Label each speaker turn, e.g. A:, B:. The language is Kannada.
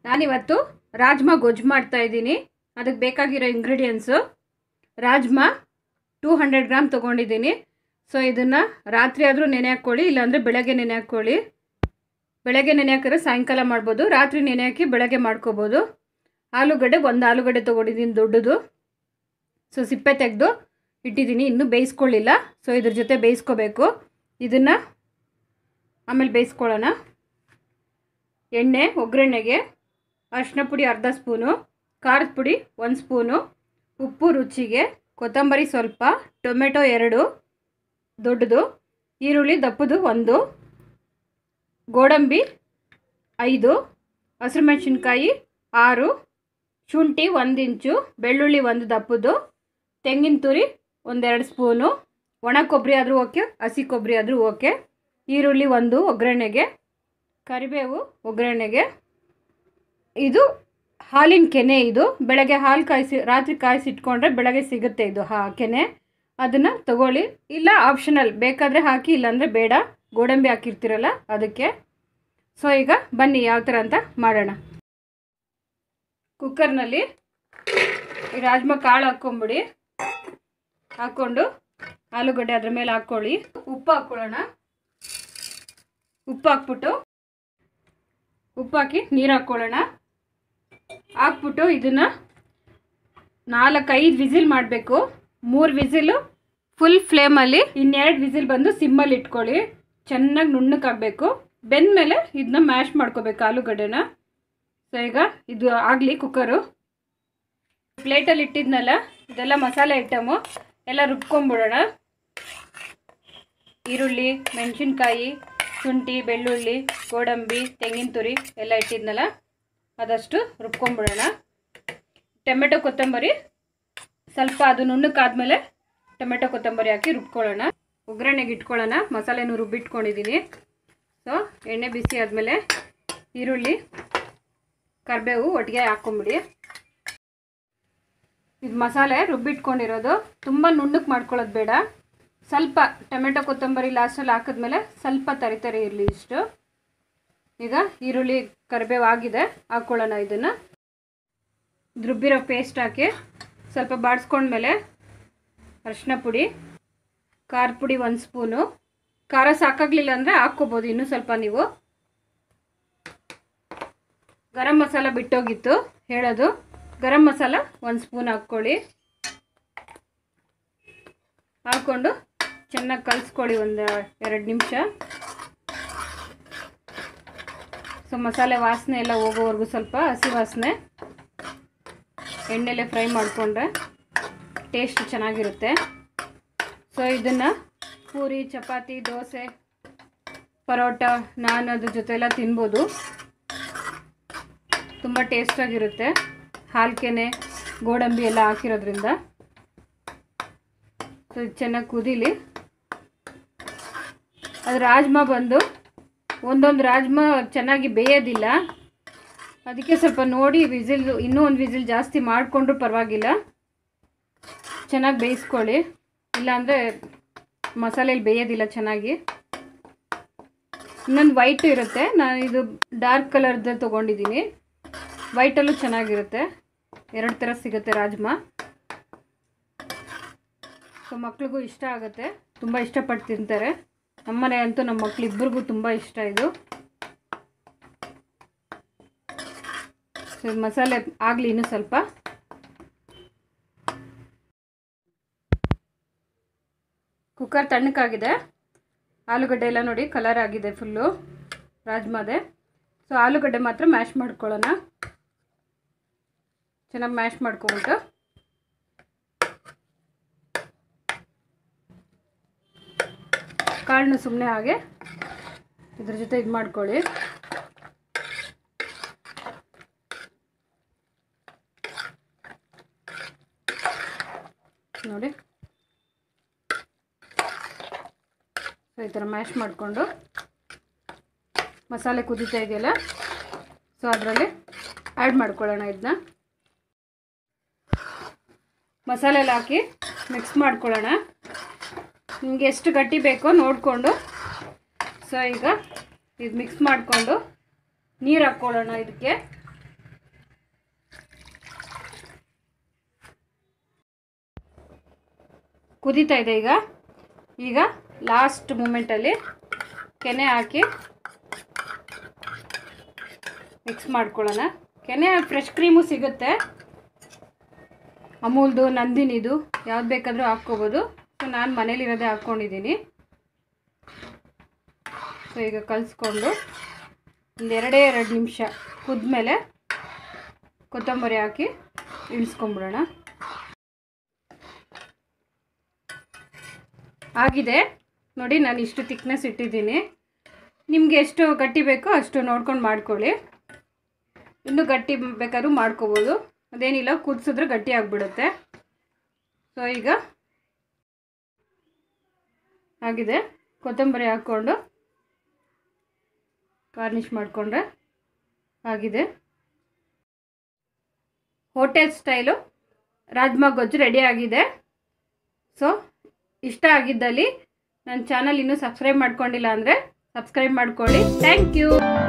A: ನಾನಿವತ್ತು ರಾಜ್ಮಾ ಗೊಜ್ಜು ಮಾಡ್ತಾ ಇದ್ದೀನಿ. ಅದಕ್ಕೆ ಬೇಕಾಗಿರೋ ಇಂಗ್ರೀಡಿಯೆಂಟ್ಸು ರಾಜ್ಮಾ 200 ಗ್ರಾಮ್ ತೊಗೊಂಡಿದ್ದೀನಿ. ಸೊ ಇದನ್ನು ರಾತ್ರಿ ಆದರೂ ನೆನೆ ಹಾಕ್ಕೊಳ್ಳಿ, ಇಲ್ಲಾಂದರೆ ಬೆಳಗ್ಗೆ ನೆನೆ ಹಾಕ್ಕೊಳ್ಳಿ. ಬೆಳಗ್ಗೆ ನೆನೆ ಹಾಕಿದ್ರೆ ಸಾಯಂಕಾಲ ಮಾಡ್ಬೋದು, ರಾತ್ರಿ ನೆನೆ ಹಾಕಿ ಬೆಳಗ್ಗೆ ಮಾಡ್ಕೋಬೋದು. ಆಲೂಗಡ್ಡೆ ಒಂದು ಆಲೂಗಡ್ಡೆ ತೊಗೊಂಡಿದ್ದೀನಿ ದೊಡ್ಡದು. ಸೊ ಸಿಪ್ಪೆ ತೆಗೆದು ಇಟ್ಟಿದ್ದೀನಿ, ಇನ್ನೂ ಬೇಯಿಸ್ಕೊಳ್ಳಿಲ್ಲ. ಸೊ ಇದ್ರ ಜೊತೆ ಬೇಯಿಸ್ಕೋಬೇಕು. ಇದನ್ನು ಆಮೇಲೆ ಬೇಯಿಸ್ಕೊಳ್ಳೋಣ. ಎಣ್ಣೆ, ಒಗ್ಗರಣೆಗೆ ಅರಿಶಿನ ಪುಡಿ ಅರ್ಧ ಸ್ಪೂನು, ಖಾರದ ಪುಡಿ 1 ಸ್ಪೂನು, ಉಪ್ಪು ರುಚಿಗೆ, ಕೊತ್ತಂಬರಿ ಸ್ವಲ್ಪ, ಟೊಮೆಟೊ 2 ದೊಡ್ಡದು, ಈರುಳ್ಳಿ ದಪ್ಪದು 1, ಗೋಡಂಬಿ 5, ಹಸಿರು ಮೆಣಸಿನ್ಕಾಯಿ 6, ಶುಂಠಿ 1 ಇಂಚು, ಬೆಳ್ಳುಳ್ಳಿ 1 ದಪ್ಪದು, ತೆಂಗಿನ ತುರಿ 1-2 ಸ್ಪೂನು, ಒಣ ಕೊಬ್ಬರಿ ಆದರೂ ಓಕೆ, ಹಸಿ ಕೊಬ್ಬರಿ ಆದರೂ ಓಕೆ, ಈರುಳ್ಳಿ 1 ಒಗ್ಗರಣೆಗೆ, ಕರಿಬೇವು ಒಗ್ಗರಣೆಗೆ. ಇದು ಹಾಲಿನ ಕೆನೆ. ಇದು ಬೆಳಗ್ಗೆ ಹಾಲು ಕಾಯಿಸಿ ರಾತ್ರಿ ಕಾಯಿಸಿಟ್ಕೊಂಡ್ರೆ ಬೆಳಗ್ಗೆ ಸಿಗುತ್ತೆ ಇದು ಕೆನೆ. ಅದನ್ನು ತಗೊಳ್ಳಿ, ಇಲ್ಲ ಆಪ್ಷನಲ್ ಬೇಕಾದರೆ ಹಾಕಿ, ಇಲ್ಲಾಂದರೆ ಬೇಡ. ಗೋಡಂಬಿ ಹಾಕಿರ್ತೀರಲ್ಲ ಅದಕ್ಕೆ. ಸೊ ಈಗ ಬನ್ನಿ ಯಾವ ಥರ ಅಂತ ಮಾಡೋಣ. ಕುಕ್ಕರ್ನಲ್ಲಿ ಈ ರಾಜ್ಮಾ ಕಾಳು ಹಾಕ್ಕೊಂಬಿಡಿ. ಹಾಕ್ಕೊಂಡು ಆಲೂಗಡ್ಡೆ ಅದ್ರ ಮೇಲೆ ಹಾಕ್ಕೊಳ್ಳಿ. ಉಪ್ಪು ಹಾಕ್ಕೊಳ್ಳೋಣ. ಉಪ್ಪು ಹಾಕ್ಬಿಟ್ಟು ಉಪ್ಪು ಹಾಕಿ ನೀರು ಹಾಕ್ಕೊಳ್ಳೋಣ. ಹಾಕ್ಬಿಟ್ಟು ಇದನ್ನು 4-5 ವಿಸಿಲ್ ಮಾಡಬೇಕು. 3 ವಿಸಿಲು ಫುಲ್ ಫ್ಲೇಮಲ್ಲಿ, 2 ವಿಸಿಲ್ ಬಂದು ಸಿಮ್ಮಲ್ಲಿ ಇಟ್ಕೊಳ್ಳಿ. ಚೆನ್ನಾಗಿ ನುಣ್ಣಕ್ಕಾಗಬೇಕು. ಬೆಂದಮೇಲೆ ಇದನ್ನ ಮ್ಯಾಶ್ ಮಾಡ್ಕೋಬೇಕು ಆಲೂಗಡ್ಡೆನ. ಸೊ ಈಗ ಇದು ಆಗಲಿ ಕುಕ್ಕರು. ಪ್ಲೇಟಲ್ಲಿ ಇಟ್ಟಿದ್ನಲ್ಲ, ಇದೆಲ್ಲ ಮಸಾಲೆ ಐಟಮು ಎಲ್ಲ ರುಬ್ಕೊಂಬಿಡೋಣ. ಈರುಳ್ಳಿ, ಮೆಣಸಿನ್ಕಾಯಿ, ಶುಂಠಿ, ಬೆಳ್ಳುಳ್ಳಿ, ಗೋಡಂಬಿ, ತೆಂಗಿನ ತುರಿ ಎಲ್ಲ ಇಟ್ಟಿದ್ನಲ್ಲ ಅದಷ್ಟು ರುಬ್ಕೊಂಬಿಡೋಣ. ಟೊಮೆಟೊ ಕೊತ್ತಂಬರಿ ಸ್ವಲ್ಪ ಅದು ನುಣ್ಣಕ್ಕಾದ್ಮೇಲೆ ಟೊಮೆಟೊ ಕೊತ್ತಂಬರಿ ಹಾಕಿ ರುಬ್ಕೊಳ್ಳೋಣ. ಒಗ್ಗರಣೆಗೆ ಇಟ್ಕೊಳ್ಳೋಣ. ಮಸಾಲೆನೂ ರುಬ್ಬಿಟ್ಕೊಂಡಿದ್ದೀನಿ. ಸೊ ಎಣ್ಣೆ ಬಿಸಿ ಆದಮೇಲೆ ಈರುಳ್ಳಿ, ಕರಿಬೇವು ಒಟ್ಟಿಗೆ ಹಾಕ್ಕೊಂಬಿಡಿ. ಇದು ಮಸಾಲೆ ರುಬ್ಬಿಟ್ಕೊಂಡಿರೋದು. ತುಂಬ ನುಣ್ಣಕ್ಕೆ ಮಾಡ್ಕೊಳ್ಳೋದು ಬೇಡ. ಸ್ವಲ್ಪ ಟೊಮೆಟೊ ಕೊತ್ತಂಬರಿ ಲಾಸ್ಟಲ್ಲಿ ಹಾಕಿದ್ಮೇಲೆ ಸ್ವಲ್ಪ ತರಿ ಇರಲಿ ಇಷ್ಟು. ಈಗ ಈರುಳ್ಳಿ ಕರಿಬೇವು ಆಗಿದೆ, ಹಾಕ್ಕೊಳ್ಳೋಣ. ಇದನ್ನು ರುಬ್ಬಿರೋ ಪೇಸ್ಟ್ ಹಾಕಿ ಸ್ವಲ್ಪ ಬಾಡಿಸ್ಕೊಂಡ್ಮೇಲೆ ಅರಿಶಿನ ಪುಡಿ, ಖಾರದ ಪುಡಿ 1 ಸ್ಪೂನು. ಖಾರ ಸಾಕಾಗಲಿಲ್ಲ ಅಂದರೆ ಹಾಕ್ಕೋಬೋದು ಇನ್ನೂ ಸ್ವಲ್ಪ ನೀವು. ಗರಂ ಮಸಾಲ ಬಿಟ್ಟೋಗಿತ್ತು ಹೇಳೋದು. ಗರಂ ಮಸಾಲ 1 ಸ್ಪೂನ್ ಹಾಕ್ಕೊಳ್ಳಿ. ಹಾಕ್ಕೊಂಡು ಚೆನ್ನಾಗಿ ಕಲಿಸ್ಕೊಳ್ಳಿ 1-2 ನಿಮಿಷ. ಸೊ ಮಸಾಲೆ ವಾಸನೆ ಎಲ್ಲ ಹೋಗೋವರೆಗೂ ಸ್ವಲ್ಪ ಹಸಿ ವಾಸನೆ ಎಣ್ಣೆಲೆ ಫ್ರೈ ಮಾಡಿಕೊಂಡ್ರೆ ಟೇಸ್ಟ್ ಚೆನ್ನಾಗಿರುತ್ತೆ. ಸೊ ಇದನ್ನು ಪೂರಿ, ಚಪಾತಿ, ದೋಸೆ, ಪರೋಟ, ನಾನ್ ಅದ್ರ ಜೊತೆ ಎಲ್ಲ ತಿನ್ಬೋದು. ತುಂಬ ಟೇಸ್ಟಾಗಿರುತ್ತೆ. ಹಾಲು ಕೆನೆ, ಗೋಡಂಬಿ ಎಲ್ಲ ಹಾಕಿರೋದ್ರಿಂದ. ಸೊ ಇದು ಚೆನ್ನಾಗಿ ಕುದೀಲಿ. ಅದು ರಾಜ್ಮಾ ಬಂದು ಒಂದೊಂದು ರಾಜ್ಮಾ ಚೆನ್ನಾಗಿ ಬೇಯೋದಿಲ್ಲ. ಅದಕ್ಕೆ ಸ್ವಲ್ಪ ನೋಡಿ ವಿಸಿಲ್, ಇನ್ನೂ 1 ವಿಸಿಲ್ ಜಾಸ್ತಿ ಮಾಡಿಕೊಂಡ್ರೂ ಪರವಾಗಿಲ್ಲ. ಚೆನ್ನಾಗಿ ಬೇಯಿಸ್ಕೊಳ್ಳಿ, ಇಲ್ಲಾಂದರೆ ಮಸಾಲೆಯಲ್ಲಿ ಬೇಯೋದಿಲ್ಲ ಚೆನ್ನಾಗಿ. ಇನ್ನೊಂದು ವೈಟು ಇರುತ್ತೆ. ನಾನು ಇದು ಡಾರ್ಕ್ ಕಲರ್ದು ತೊಗೊಂಡಿದ್ದೀನಿ. ವೈಟಲ್ಲೂ ಚೆನ್ನಾಗಿರುತ್ತೆ. 2 ಥರ ಸಿಗುತ್ತೆ ರಾಜ್ಮಾ. ಸೊ ಮಕ್ಳಿಗೂ ಇಷ್ಟ ಆಗುತ್ತೆ, ತುಂಬ ಇಷ್ಟಪಟ್ಟು ತಿಂತಾರೆ. ನಮ್ಮನೆ ಅಂತೂ ನಮ್ಮ ಮಕ್ಳಿಬ್ಬರಿಗೂ ತುಂಬ ಇಷ್ಟ ಇದು. ಸೊ ಮಸಾಲೆ ಆಗಲಿ ಇನ್ನೂ ಸ್ವಲ್ಪ. ಕುಕ್ಕರ್ ತಣ್ಣಕ್ಕಾಗಿದೆ. ಆಲೂಗಡ್ಡೆ ಎಲ್ಲ ನೋಡಿ ಕಲರ್ ಆಗಿದೆ ಫುಲ್ಲು ರಾಜ್ಮಾದೆ. ಸೊ ಆಲೂಗಡ್ಡೆ ಮಾತ್ರ ಮ್ಯಾಶ್ ಮಾಡ್ಕೊಳ್ಳೋಣ. ಚೆನ್ನಾಗಿ ಮ್ಯಾಶ್ ಮಾಡ್ಕೊಬಿಟ್ಟು ಕಾಳನ್ನು ಸುಮ್ಮನೆ ಹಾಗೆ ಇದ್ರ ಜೊತೆ ಇದು ಮಾಡ್ಕೊಳ್ಳಿ. ನೋಡಿ ಸೊ ಈ ಥರ ಮ್ಯಾಶ್ ಮಾಡಿಕೊಂಡು ಮಸಾಲೆ ಕುದೀತಾ ಇದೆಯಲ್ಲ, ಸೊ ಅದರಲ್ಲಿ ಆ್ಯಡ್ ಮಾಡ್ಕೊಳ್ಳೋಣ. ಇದನ್ನ ಮಸಾಲೆಲ್ಲ ಹಾಕಿ ಮಿಕ್ಸ್ ಮಾಡ್ಕೊಳ್ಳೋಣ. ನಿಮಗೆ ಎಷ್ಟು ಗಟ್ಟಿ ಬೇಕೋ ನೋಡಿಕೊಂಡು. ಸೊ ಈಗ ಇದು ಮಿಕ್ಸ್ ಮಾಡಿಕೊಂಡು ನೀರು ಹಾಕ್ಕೊಳ್ಳೋಣ. ಇದಕ್ಕೆ ಕುದೀತಾ ಇದೆ ಈಗ ಲಾಸ್ಟ್ ಮೂಮೆಂಟಲ್ಲಿ ಕೆನೆ ಹಾಕಿ ಮಿಕ್ಸ್ ಮಾಡ್ಕೊಳ್ಳೋಣ. ಕೆನೆ ಫ್ರೆಶ್ ಕ್ರೀಮು ಸಿಗುತ್ತೆ, ಅಮೂಲ್ದು, ನಂದಿನಿದು, ಯಾವ್ದು ಬೇಕಾದರೂ ಹಾಕ್ಕೋಬೋದು. ಸೊ ನಾನು ಮನೇಲಿರೋದೇ ಹಾಕ್ಕೊಂಡಿದ್ದೀನಿ. ಸೊ ಈಗ ಕಲಿಸ್ಕೊಂಡು ಒಂದು 2 ನಿಮಿಷ ಕುದ್ಮೇಲೆ ಕೊತ್ತಂಬರಿ ಹಾಕಿ ಇಳಿಸ್ಕೊಂಬಿಡೋಣ. ಆಗಿದೆ ನೋಡಿ, ನಾನು ಇಷ್ಟು ತಿಕ್ನೆಸ್ ಇಟ್ಟಿದ್ದೀನಿ. ನಿಮಗೆ ಎಷ್ಟು ಗಟ್ಟಿ ಬೇಕೋ ಅಷ್ಟು ನೋಡ್ಕೊಂಡು ಮಾಡ್ಕೊಳ್ಳಿ. ಇನ್ನೂ ಗಟ್ಟಿ ಬೇಕಾದ್ರೂ ಮಾಡ್ಕೋಬೋದು, ಅದೇನಿಲ್ಲ, ಕುದಿಸಿದ್ರೆ ಗಟ್ಟಿ ಆಗಿಬಿಡುತ್ತೆ. ಸೊ ಈಗ ಆಗಿದೆ, ಕೊತ್ತಂಬರಿ ಹಾಕ್ಕೊಂಡು ಗಾರ್ನಿಷ್ ಮಾಡಿಕೊಂಡ್ರೆ ಆಗಿದೆ. ಹೋಟೆಲ್ ಸ್ಟೈಲು ರಾಜ್ಮಾ ಗೊಜ್ಜು ರೆಡಿ ಆಗಿದೆ. ಸೊ ಇಷ್ಟ ಆಗಿದ್ದಲ್ಲಿ ನನ್ನ ಚಾನಲ್ ಇನ್ನೂ ಸಬ್ಸ್ಕ್ರೈಬ್ ಮಾಡ್ಕೊಂಡಿಲ್ಲ ಅಂದರೆ ಸಬ್ಸ್ಕ್ರೈಬ್ ಮಾಡ್ಕೊಳ್ಳಿ. Thank you.